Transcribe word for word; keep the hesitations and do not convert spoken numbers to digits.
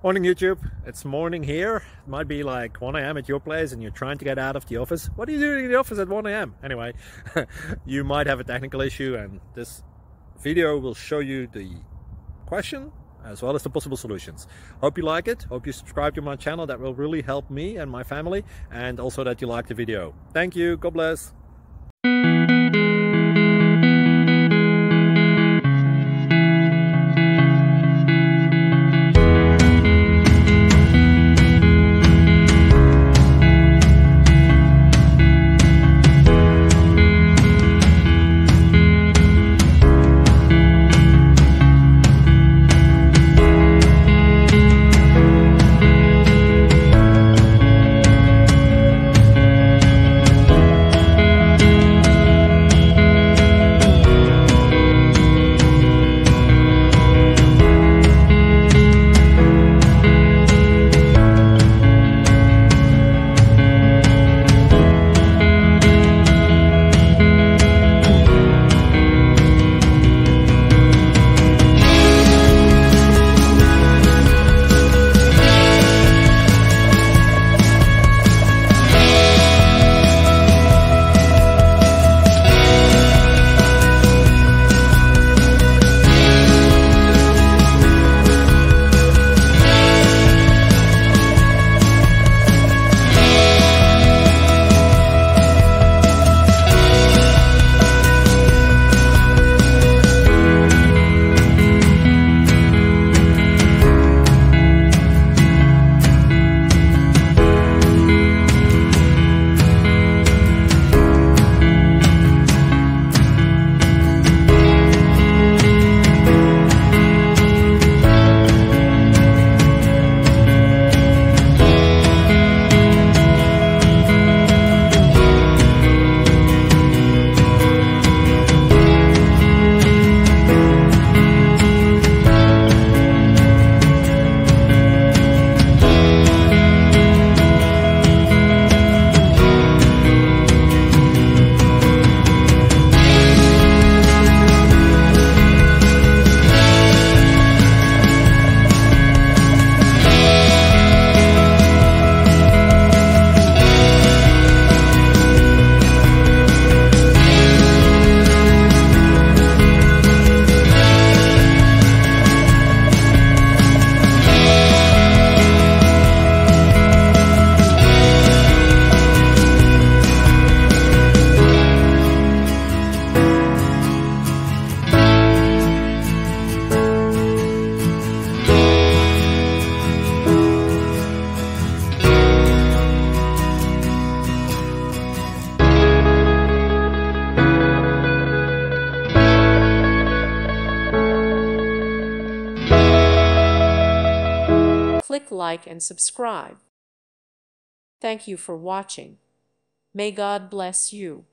Morning YouTube, it's morning here. It might be like one A M at your place and you're trying to get out of the office. What are you doing in the office at one A M? Anyway, you might have a technical issue and this video will show you the question as well as the possible solutions. Hope you like it, hope you subscribe to my channel. That will really help me and my family, and also that you like the video. Thank you, God bless. Click like and subscribe. Thank you for watching. May God bless you.